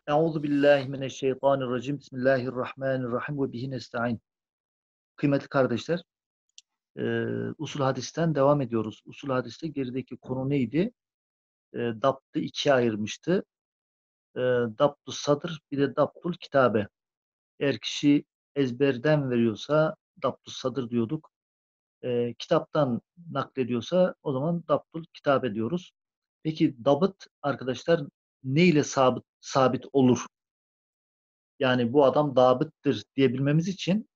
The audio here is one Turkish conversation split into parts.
Euzu billahi mineşşeytanirracim. Bismillahirrahmanirrahim ve bihi nestaîn. Kıymetli kardeşler, usul hadisten devam ediyoruz. Usul hadiste gerideki konu neydi? Dabtı ikiye ayırmıştı. Dabtus sadr bir de dabtul kitabe. Eğer kişi ezberden veriyorsa dabtus sadr diyorduk. Kitaptan naklediyorsa o zaman dabtul kitabe diyoruz. Peki dabıt arkadaşlar ne ile sabit olur? Yani bu adam dabıttır diyebilmemiz için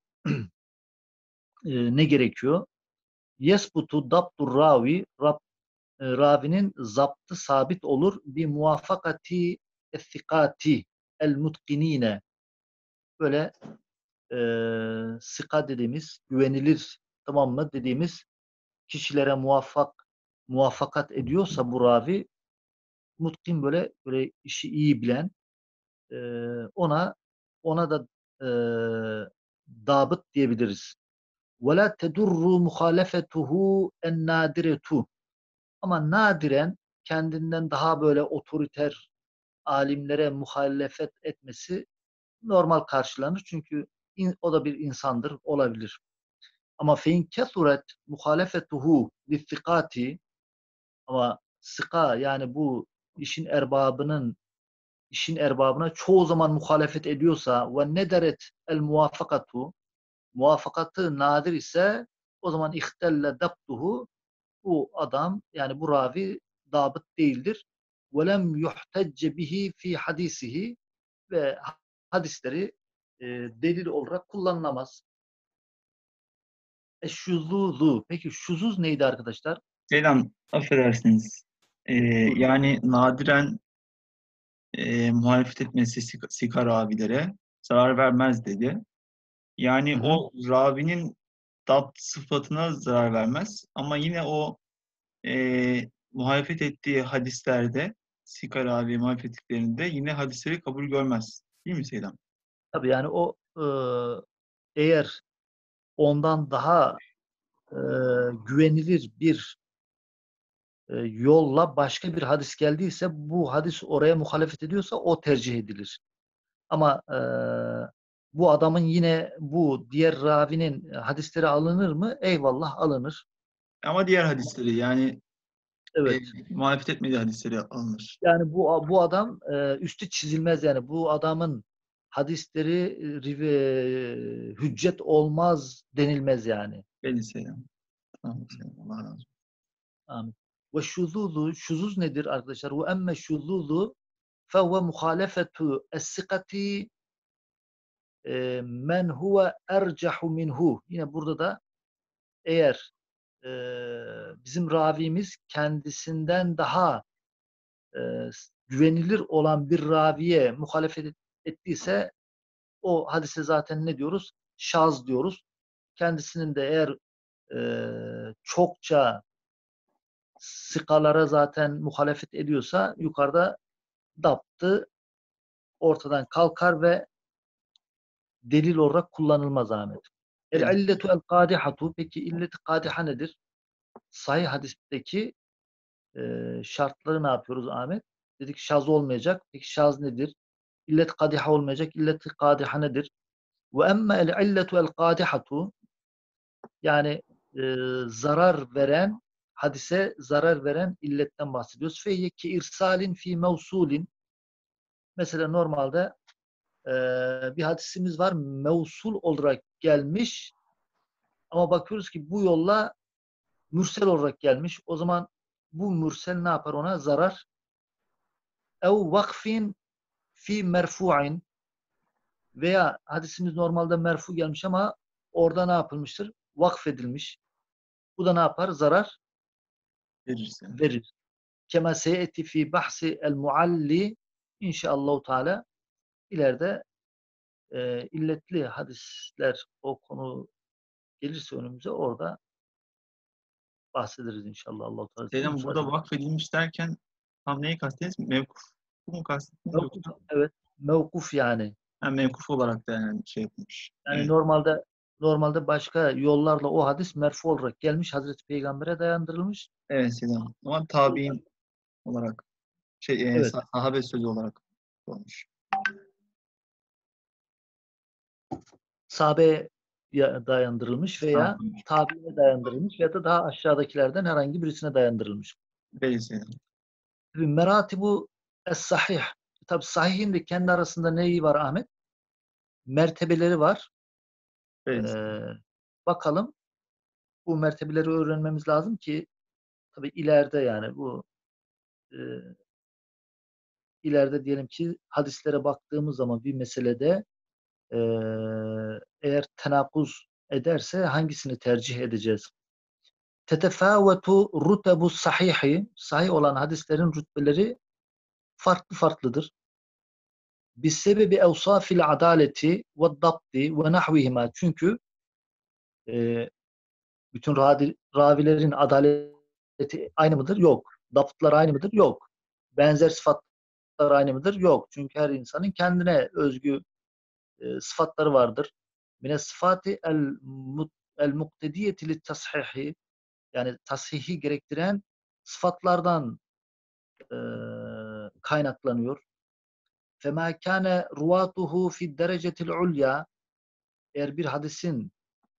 ne gerekiyor? Yesbutu dabtur ravi, ravinin zaptı sabit olur bir muvaffakati ettikati el mutkinine. Böyle sıka dediğimiz, güvenilir, tamam mı dediğimiz kişilere muvaffakat ediyorsa bu ravi, mutkin, böyle işi iyi bilen, e, ona da e, dabıt diyebiliriz. وَلَا تَدُرُّ مُخَالَفَتُهُ اَنْنَادِرَةُ. Ama nadiren kendinden daha böyle otoriter alimlere muhalefet etmesi normal karşılanır. Çünkü o da bir insandır, olabilir. Ama fein kethuret muhalefetuhu littikati, ama sıka, yani bu işin erbabına çoğu zaman muhalefet ediyorsa ve nederet el muvaffakatı nadir ise, o zaman ihtelle dabtuhu, bu adam, yani bu ravi dabıt değildir. Ve lem yuhtecce bihi fi hadisihi, ve hadisleri delil olarak kullanılamaz. Şuzuzu. Peki şuzuz neydi arkadaşlar? Selam, affedersiniz. Ee, Buyurun. Yani nadiren muhalefet etmesi sikar abilere zarar vermez dedi. Hı Yani hı. o ravinin dapt sıfatına zarar vermez ama yine o muhalefet ettiği hadislerde sikar abi muhalefet ettiklerinde yine hadisleri kabul görmez. Değil mi Selam? Tabii yani o eğer ondan daha e, güvenilir bir yolla başka bir hadis geldiyse, bu hadis oraya muhalefet ediyorsa o tercih edilir. Ama bu adamın, yine bu diğer ravinin hadisleri alınır mı? Eyvallah, alınır. Ama diğer hadisleri yani Evet. muhalefet etmediği hadisleri alınır. Yani bu adam üstü çizilmez, yani bu adamın hadisleri hüccet olmaz denilmez yani. Belli Selam. Tamam Selam. Allah razı olsun. Amin. Ve şuzuzu, şuzuz nedir arkadaşlar? Ve emme şuzuzu fehuve muhalefetu es-sikati men huve ercahu minhu. Yine burada da eğer e, bizim ravimiz kendisinden daha e, güvenilir olan bir raviye muhalefet ettiyse, o hadise zaten ne diyoruz? Şaz diyoruz. Kendisinin de eğer çokça sıkalara zaten muhalefet ediyorsa, yukarıda daptı ortadan kalkar ve delil olarak kullanılmaz Ahmet. El Belli. illetu el kadihatu. Peki illet-i kadiha nedir? Sahih hadisteki şartları ne yapıyoruz Ahmet? Dedik şaz olmayacak. Peki şaz nedir? İllet kadiha olmayacak. İllet kadiha nedir? Ve emme el illetu el kadihatu, yani zarar veren, hadise zarar veren illetten bahsediyoruz. Feyye ki irsalin fi mevsulin. Mesela normalde bir hadisimiz var, mevsul olarak gelmiş, ama bakıyoruz ki bu yolla mürsel olarak gelmiş. O zaman bu mürsel ne yapar ona? Zarar. Ev vakfin fi merfu'in, veya hadisimiz normalde merfu gelmiş ama orada ne yapılmıştır? Vakfedilmiş. Bu da ne yapar? Zarar Verirse. verir. Kema seyeti fi bahsi el mualli, inşaallah Teala ileride illetli hadisler, o konu gelirse önümüze, orada bahsederiz inşallah Allah Teala izniyle, Selam, müsaade burada edin. vakfedilmiş derken tam neyi kastettiniz? Mevkuf mu kastettiniz Mevkuf, yoksa? evet, mevkuf yani. Ha, mevkuf olarak da yani şey yapılmış. Yani Evet. normalde başka yollarla o hadis merfu olarak gelmiş, Hazreti Peygamber'e dayandırılmış. Evet Selam. Ama Burada, tabi'in olarak evet, sahabe sözü olarak olmuş. sahabeye dayandırılmış veya Estağfurullah. tabiine dayandırılmış veya da daha aşağıdakilerden herhangi birisine dayandırılmış. Peki Seyyid Hanım. Meratibu es-sahih. Tabi sahihin de kendi arasında neyi var Ahmet? Mertebeleri var. Peki Seyyid Hanım. Bakalım, bu mertebeleri öğrenmemiz lazım ki tabi ileride, yani bu e, ileride diyelim ki hadislere baktığımız zaman bir meselede e, eğer tenakuz ederse hangisini tercih edeceğiz? Tetefâvetu rutebu sahihi, sahih olan hadislerin rütbeleri farklı farklıdır. Bissebebi evsafil adaleti ve dabti ve nahvihima. Çünkü e, bütün ravilerin adaleti aynı mıdır? Yok. Daptlar aynı mıdır? Yok. Benzer sıfatlar aynı mıdır? Yok. Çünkü her insanın kendine özgü sıfatları vardır. Mine sıfati el muktediyeti lit tashihi, yani tasihi gerektiren sıfatlardan e, kaynaklanıyor. Fema kâne ruvatuhu fi derecetil ulya, eğer bir hadisin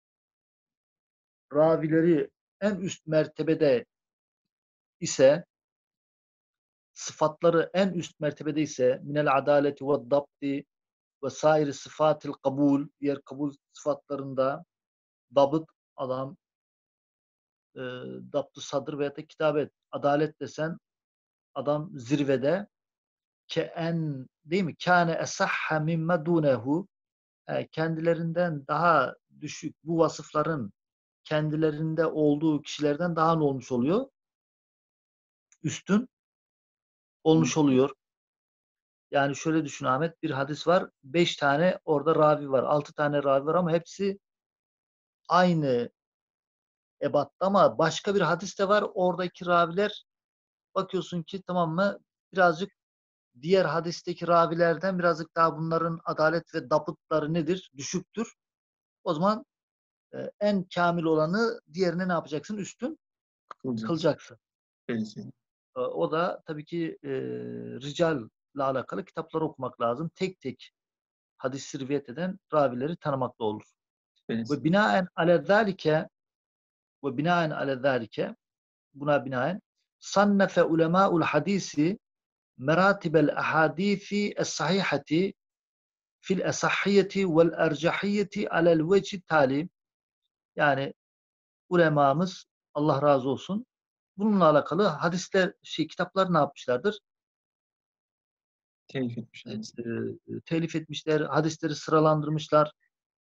ravileri en üst mertebede ise, sıfatları en üst mertebede ise, minel adaleti ve dabti ve sairi sıfatil kabul, diğer kabul sıfatlarında dabıt, adam e, dabtu sadır veya da kitabet, adalet desen adam zirvede, ke en, değil mi? Kâne esahha mimme dunehu, kendilerinden daha düşük bu vasıfların kendilerinde olduğu kişilerden daha ne olmuş oluyor? Üstün olmuş oluyor. Yani şöyle düşün Ahmet, bir hadis var. 5 tane orada ravi var. 6 tane ravi var ama hepsi aynı ebatta, ama başka bir hadis de var. Oradaki raviler, bakıyorsun ki, tamam mı, birazcık diğer hadisteki ravilerden birazcık daha bunların adalet ve dabıtları nedir? Düşüktür. O zaman en kamil olanı diğerine ne yapacaksın? Üstün Kılacağız. kılacaksın. Peki Seyyid Hanım. O da tabii ki ricalla alakalı kitapları okumak lazım. Tek tek hadis rivayet eden ravileri tanımakla olur. Peki Ve Seyyid Hanım. binaen ale zalike ve binaen ale zalike, buna binaen sannefe ulemâul hadisi meratibel ahadisi es-sahihati fil esahiyyeti vel ercahiyeti alel veci tali, yani ulemamız, Allah razı olsun, bununla alakalı hadisler, kitaplar ne yapmışlardır? Telif etmişler. Telif etmişler, hadisleri sıralandırmışlar.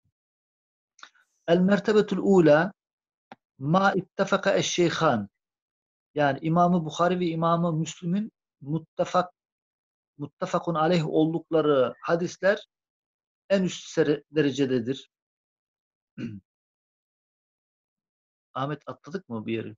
El mertebetul ula ma ittefaka eşşeyhan, yani İmam-ı Bukhari ve İmam-ı Müslim'in muttefakun aleyh oldukları hadisler en üst derecededir. Ahmet, atladık mı bir yeri?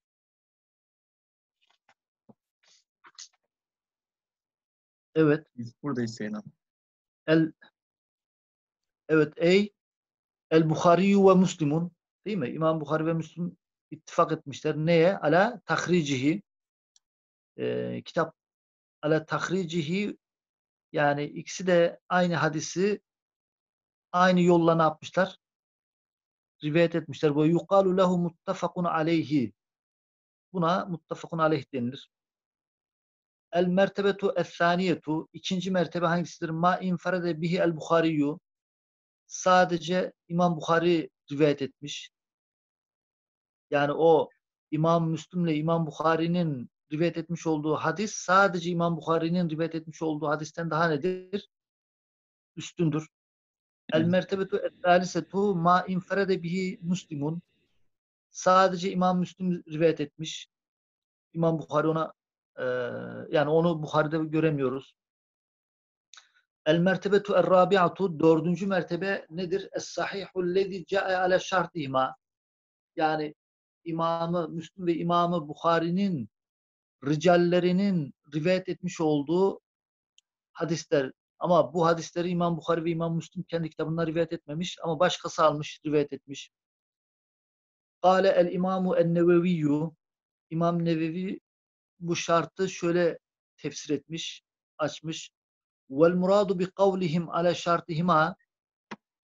Evet. Biz buradayız Seyyid Hanım. El evet ey El Bukhari ve Müslimun, değil mi? İmam Bukhari ve Müslim ittifak etmişler. Neye? Ala tahricihi, kitap ala tahricihi, yani ikisi de aynı hadisi aynı yolla ne yapmışlar? Rivayet etmişler. Ve yukalu lehu muttafakun aleyhi. Buna muttafakun aleyh denilir. El mertebetu es-saniyetu, ikinci mertebe hangisidir? Ma inferede bihi el Bukhariyu, sadece İmam Bukhari rivayet etmiş. Yani o İmam Müslim'le İmam Bukhari'nin rivayet etmiş olduğu hadis, sadece İmam Bukhari'nin rivayet etmiş olduğu hadisten daha nedir? Üstündür. El Evet. mertebetu es-salisetu ma inferede bihi Müslimun, sadece İmam Müslim rivayet etmiş. İmam Bukhari ona e, yani onu Bukhari'de göremiyoruz. El mertebetu er-rabi'atu, dördüncü mertebe nedir? Es-sahihul lezi ca'e ale şartihima, yani İmamı Müslim ve İmamı Bukhari'nin ricallerinin rivayet etmiş olduğu hadisler. Ama bu hadisleri İmam Bukhari ve İmam Müslim kendi kitabında rivayet etmemiş ama başkası almış, rivayet etmiş. Kâle el imamu en-Neveviyyü, İmam Nevevi bu şartı şöyle tefsir etmiş, açmış. Vel muradu bi kavlihim ala şartihima,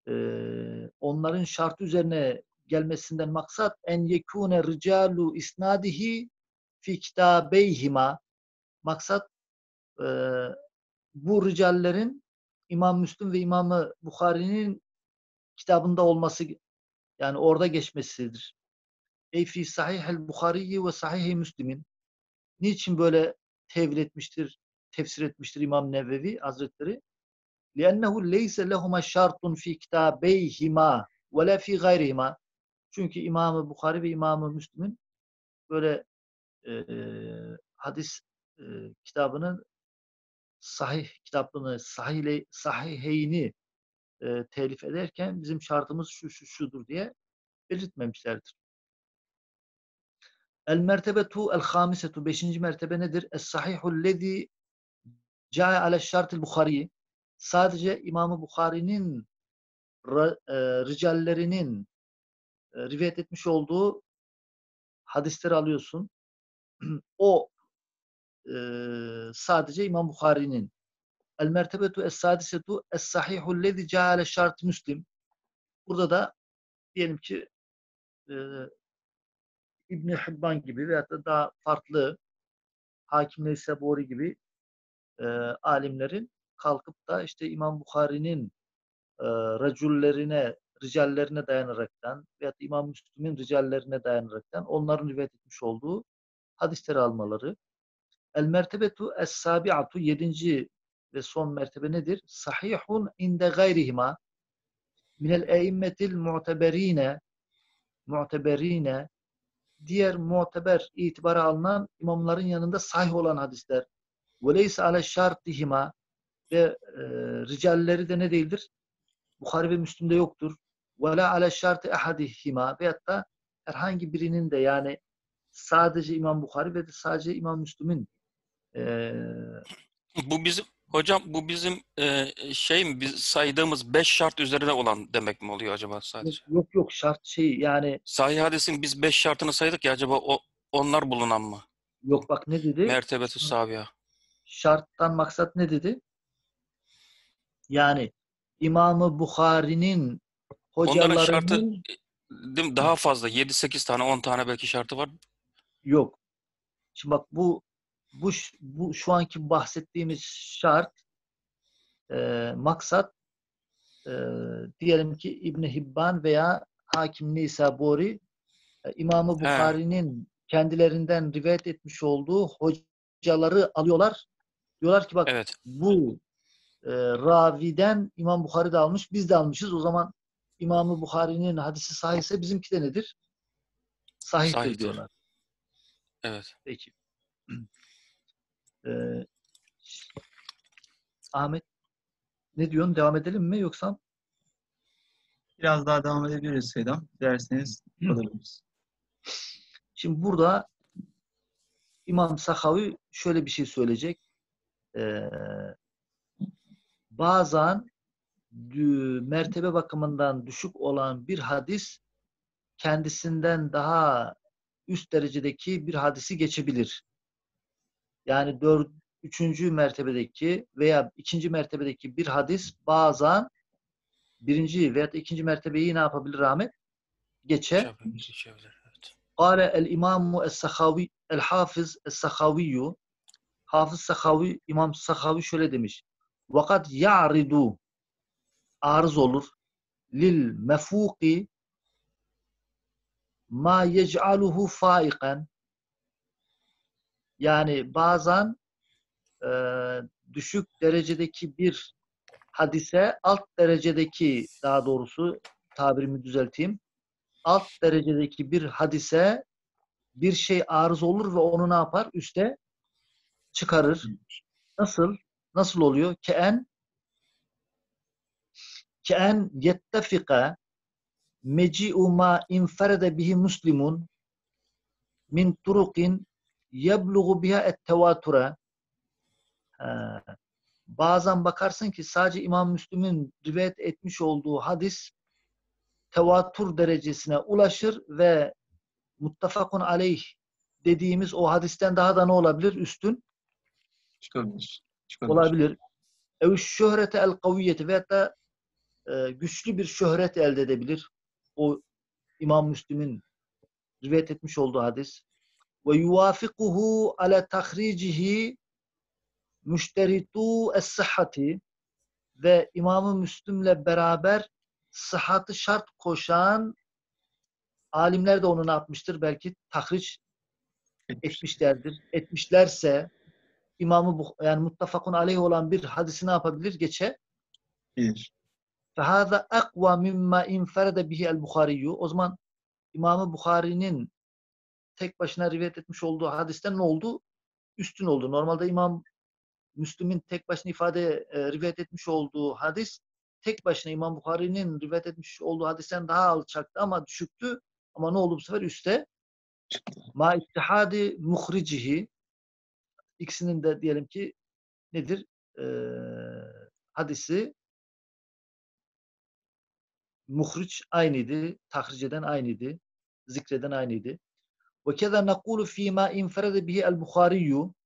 onların şartı üzerine gelmesinden maksat en yekune ricalu isnadihi fi kitabeyhima, maksat e, bu ricallerin İmam Müslim ve İmam Bukhari'nin kitabında olması, yani orada geçmesidir. Ey fi sahihel Bukhari ve sahih Müslim'in. Niçin böyle tevil etmiştir, tefsir etmiştir İmam Nevevi Hazretleri? لِأَنَّهُ لَيْسَ لَهُمَا شَرْطٌ فِي كِتَابَيْهِمَا وَلَا فِي غَيْرِهِمَا. Çünkü İmam-ı Bukhari ve İmam-ı Müslim'in böyle e, hadis e, kitabının sahih kitabını, sahiheyni telif ederken bizim şartımız şudur diye belirtmemişlerdir. El mertebetu el hamisetu, beşinci mertebe nedir? Es sahihul lezi cae ale şartil Bukhari. Sadece İmam-ı Bukhari'nin ricallerinin rivayet etmiş olduğu hadisleri alıyorsun. O sadece İmam Bukhari'nin. El mertebetu es sadisetu es sahihul lezi cae ale şart Müslim. Burada da diyelim ki e, İbn-i Hibban gibi veyahut da daha farklı Hakim Neysaburi gibi alimlerin kalkıp da işte İmam Bukhari'nin ricallerine dayanaraktan veyahut İmam Müslim'in ricallerine dayanaraktan onların rivayet etmiş olduğu hadisleri almaları. El mertebetu es-sabi'atu, yedinci ve son mertebe nedir? Sahihun inde gayrihima minel eimmetil mu'teberine, diğer muteber, itibara alınan imamların yanında sahih olan hadisler. Ve leyse ale şartihima, ve ricalleri de ne değildir? Bukhari ve Müslim'de yoktur. Ve la ale şartı ahadihima, veyahut da herhangi birinin de, yani sadece İmam Bukhari ve de sadece İmam Müslim'in Bu bizim hocam, bu bizim şey mi, biz saydığımız 5 şart üzerine olan demek mi oluyor acaba sadece? yok şart şey, yani Sahih hadisin biz 5 şartını saydık ya, acaba onlar bulunan mı? yok, bak ne dedi? Mertebetü sabiha. Şarttan maksat ne dedi? Yani İmam-ı Bukhari'nin Onların şartı hocalarının değil mi, daha fazla. 7-8 tane, 10 tane belki şartı var. yok. Şimdi bak, bu şu anki bahsettiğimiz şart, maksat, e, diyelim ki İbn Hibban veya Hakim Neysaburi İmam-ı He, Bukhari'nin kendilerinden rivayet etmiş olduğu hocaları alıyorlar. Diyorlar ki bak, evet. bu raviden İmam Bukhari de almış, biz de almışız. O zaman İmam-ı Bukhari'nin hadisi sahihse bizimki de nedir? Sahihtir Sahihtir. diyorlar. Evet. Peki. Ahmet, ne diyorsun? Devam edelim mi yoksa? Biraz daha devam edebiliriz Seydam. Dilerseniz kalırız. Şimdi burada İmam Sakavi şöyle bir şey söyleyecek. Ee, bazen mertebe bakımından düşük olan bir hadis kendisinden daha üst derecedeki bir hadisi geçebilir. Yani üçüncü mertebedeki veya ikinci mertebedeki bir hadis bazen birinci veya ikinci mertebeyi ne yapabilir Ahmet? Geçebilir. Evet. Kâle el-İmamu es-Sakhavi, el-Hafız es-Sakhaviyyü, Hafız Sakhavi, İmam Sakhavi şöyle demiş. Vakat ya'ridu, arız olur, lil mefuki ma yec'aluhu faiqen. Yani bazen e, düşük derecedeki bir hadise alt derecedeki, daha doğrusu tabirimi düzelteyim, alt derecedeki bir hadise bir şey arız olur ve onu ne yapar? Üste çıkarır. Nasıl? Nasıl oluyor? Ke'en yettefika meci'u ma inferede bihi muslimun min turukin yebluğu biha ettevatura. Bazen bakarsın ki sadece İmam Müslim'in rivayet etmiş olduğu hadis tevatür derecesine ulaşır ve muttafakun aleyh dediğimiz o hadisten daha da ne olabilir? Üstün Çıkabilir. olabilir. Ev şöhrete el kaviyeti, veyahut da güçlü bir şöhret elde edebilir. O İmam Müslim'in rivayet etmiş olduğu hadis. Ve yuvafikuhu ala tahricihi müşteritu es-sıhhati ve İmam-ı Müslim'le beraber sıhhatı şart koşan alimler de onu ne yapmıştır? Belki tahriç etmişlerdir. Etmişlerse yani muttafakun aleyh olan bir hadisi ne yapabilir? Geçebilir. فَهَذَا اَقْوَى مِمَّا اِنْفَرَدَ بِهِ الْبُخَارِيُّ O zaman İmam-ı Bukhari'nin tek başına rivayet etmiş olduğu hadisten ne oldu? Üstün oldu. Normalde İmam Müslim'in tek başına rivayet etmiş olduğu hadis tek başına İmam Bukhari'nin rivayet etmiş olduğu hadisten daha alçaktı ama düşüktü. Ama ne oldu bu sefer? Üste ma ittihadi muhricihi ikisinin de diyelim ki nedir? Hadisi muhriç aynıydı. Tahric eden aynıydı. Zikreden aynıydı. Ve keza nekulu fîmâ inferede bihi el-Bukhariyyû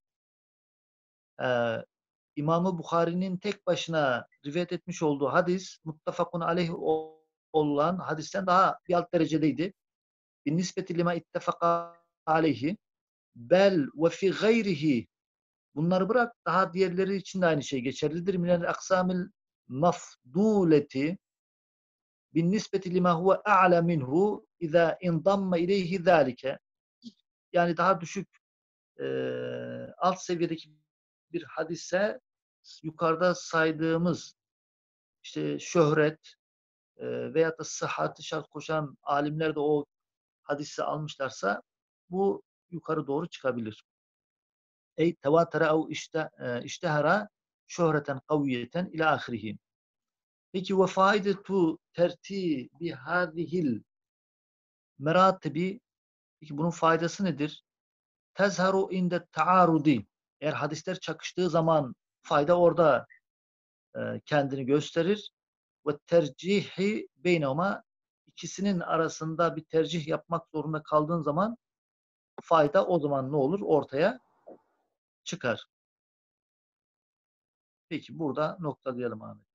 İmam-ı Bukhari'nin tek başına rivayet etmiş olduğu hadis muttafakun aleyh olan hadisten daha bir alt derecedeydi. Bin nispeti lima ittefaka aleyhi bel ve fi gayrihi bunları bırak daha diğerleri için de aynı şey geçerlidir. Minel aksamil mafduleti bin nispeti lima huve a'la minhu iza indamme ileyhi zalike yani daha düşük alt seviyedeki bir hadise yukarıda saydığımız işte şöhret veyahut da sıhhati şart koşan alimler de o hadisi almışlarsa bu yukarı doğru çıkabilir. Ey tevatere ev iştehara şöhreten kaviyeten ila ahirihi. Peki ve faidetu tertibi hadihil meratibi peki bunun faydası nedir? Tezharu inde taarudi eğer hadisler çakıştığı zaman fayda orada kendini gösterir ve tercihi beynehuma ikisinin arasında bir tercih yapmak zorunda kaldığın zaman fayda o zaman ne olur? Ortaya çıkar. Peki burada noktalayalım Ahmet.